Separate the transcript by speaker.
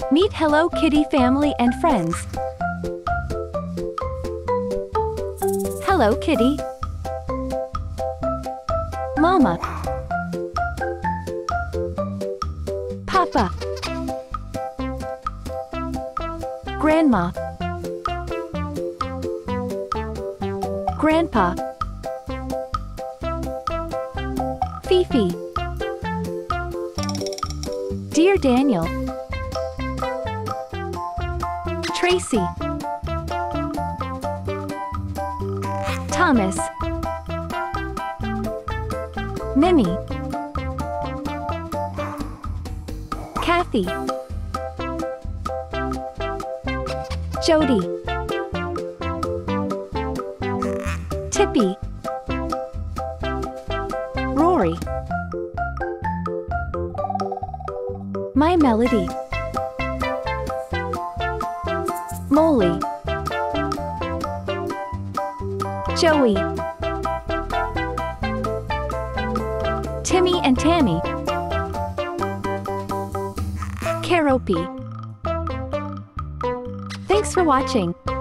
Speaker 1: Meet Hello Kitty family and friends. Hello Kitty. Mama. Papa. Grandma. Grandpa. Fifi. Dear Daniel. Tracy. Thomas. Mimmy. Kathy. Jody. Tippy. Rory. My Melody. Moley. Joey. Timmy and Tammy. Keroppi. Thanks for watching.